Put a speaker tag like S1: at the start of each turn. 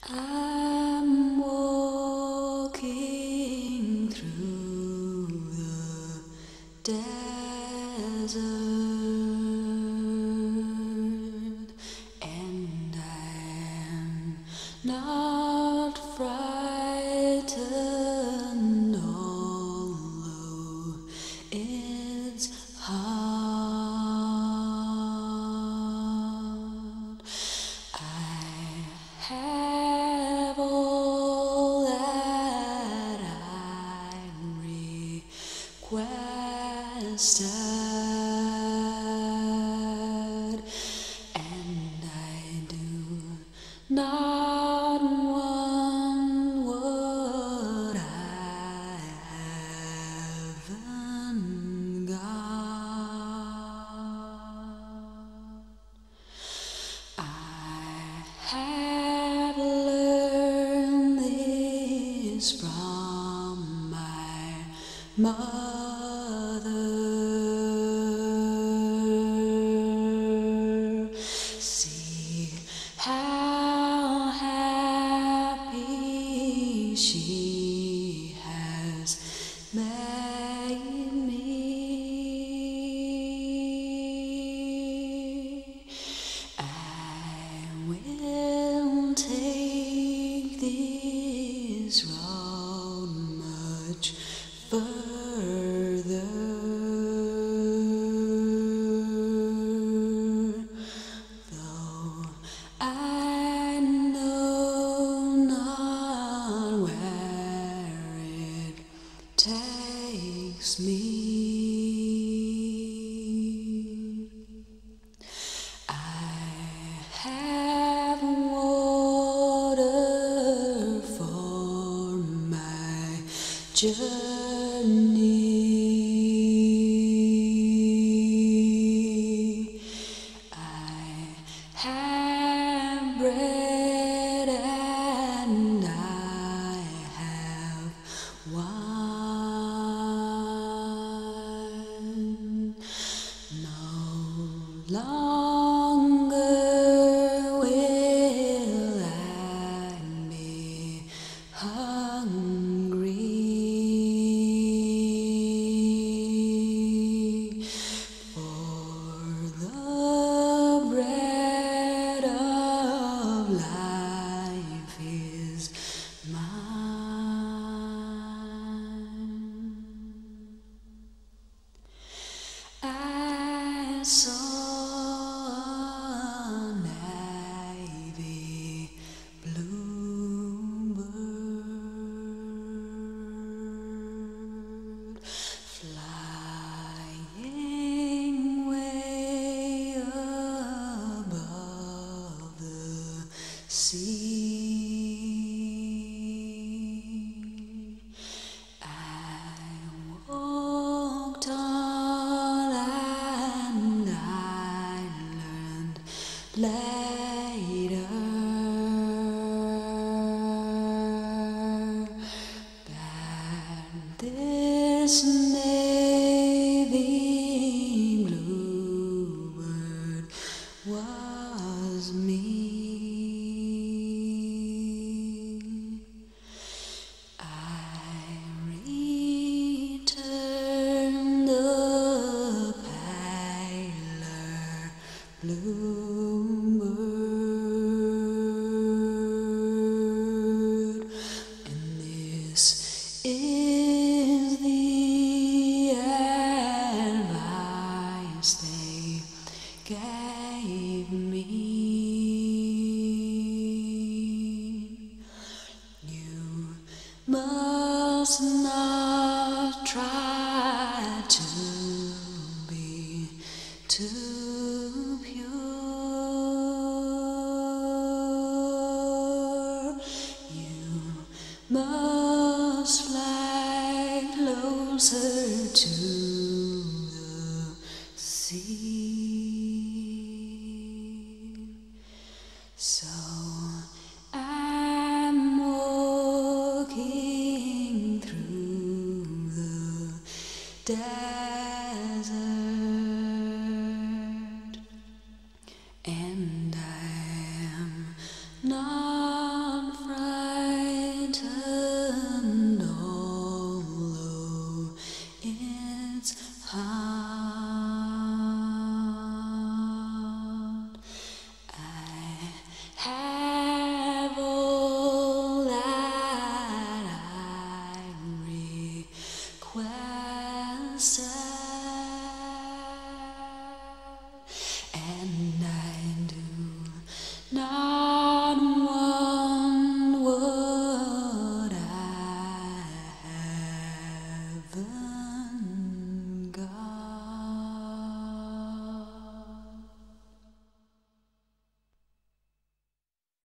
S1: I'm walking through the desert, and I'm not frightened, although it's hard. I have all that I requested, and I do not want what I haven't got. I have learned this from my mother. See how happy she has made me. I will take this road much further, though I know not where it takes me. I have water for my journey. I have bread and I have wine. No longer will I be hungry, for the bread of life is mine. I saw a navy bluebird flying way above the sea. I walked on and I learned later that this navy bluebird was me. I returned the paler bluebird, and this is the advice they gave me. You must not try to be too pure. You must fly closer to the sea. So I'm walking through the desert, and I am not side.